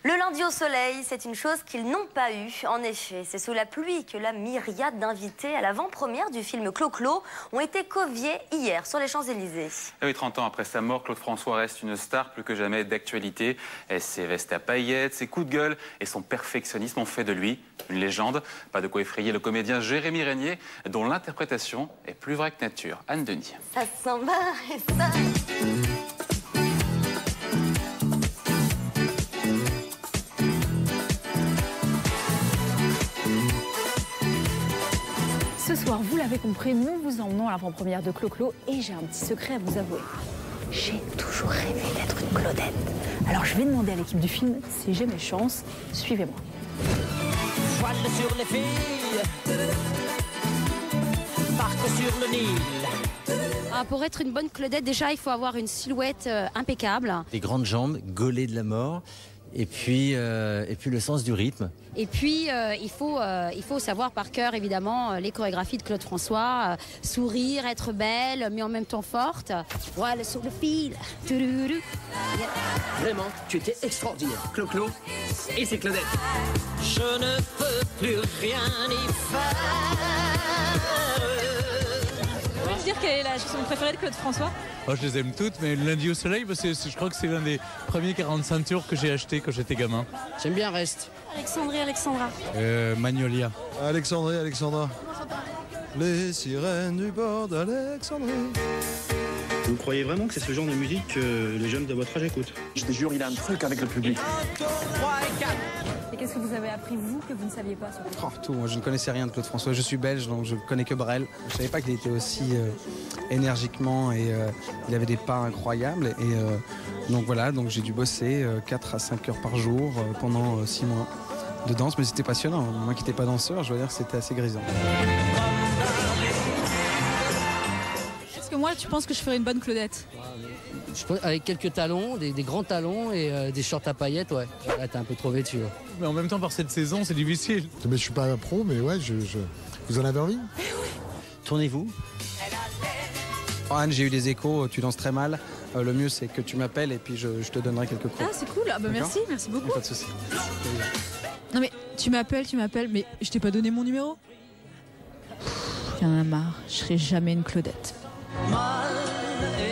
Le lundi au soleil, c'est une chose qu'ils n'ont pas eue. En effet, c'est sous la pluie que la myriade d'invités à l'avant-première du film Clo-Clo ont été conviés hier sur les Champs-Élysées. Et oui, 30 ans après sa mort, Claude François reste une star plus que jamais d'actualité. Et ses vestes à paillettes, ses coups de gueule et son perfectionnisme ont fait de lui une légende. Pas de quoi effrayer le comédien Jérémy Régnier, dont l'interprétation est plus vraie que nature. Anne Denis. Ça s'en va et ça... Ce soir, vous l'avez compris, nous vous emmenons à l'avant-première de Clo-Clo et j'ai un petit secret à vous avouer. J'ai toujours rêvé d'être une Claudette. Alors je vais demander à l'équipe du film si j'ai mes chances. Suivez-moi. Voile sur les filles, barque sur le Nil. Pour être une bonne Claudette, déjà, il faut avoir une silhouette impeccable. Des grandes jambes, gaulées de la mort, et puis le sens du rythme. Et puis, il faut savoir par cœur, évidemment, les chorégraphies de Claude François. Sourire, être belle, mais en même temps forte. Voile sur le fil. Vraiment, tu étais extraordinaire. Clo-Clo et c'est Claudette. Je ne peux plus rien y faire. Vous pouvez me dire quelle est la chanson préférée de Claude François? Oh, je les aime toutes, mais le lundi au soleil, je crois que c'est l'un des premiers 45 tours que j'ai acheté quand j'étais gamin. J'aime bien Reste. Alexandrie, Alexandra. Magnolia. Alexandrie, Alexandra. Les sirènes du bord d'Alexandrie. Vous croyez vraiment que c'est ce genre de musique que les jeunes de votre âge écoutent? Je te jure, il a un truc avec le public. Et qu'est-ce que vous avez appris, vous, que vous ne saviez pas sur Claude? Tout, moi je ne connaissais rien de Claude François. Je suis belge, donc je connais que Brel. Je ne savais pas qu'il était aussi énergiquement et il avait des pas incroyables. Et donc voilà, donc j'ai dû bosser 4 à 5 heures par jour pendant 6 mois de danse. Mais c'était passionnant. Moi qui n'étais pas danseur, je dois dire que c'était assez grisant. Est-ce que moi, tu penses que je ferais une bonne Claudette? Avec quelques talons, des grands talons et des shorts à paillettes, ouais. Là, t'es un peu trop vêtu. Ouais. Mais en même temps, par cette saison, c'est difficile. Mais je suis pas pro, mais ouais, vous en avez envie? Tournez-vous. Oh, Anne, j'ai eu des échos, tu danses très mal. Le mieux, c'est que tu m'appelles et puis je te donnerai quelques cours. Ah, c'est cool. Ah, bah, merci beaucoup. Pas de souci. Non mais tu m'appelles, mais je t'ai pas donné mon numéro. J'en ai marre, je serai jamais une Claudette. Mal et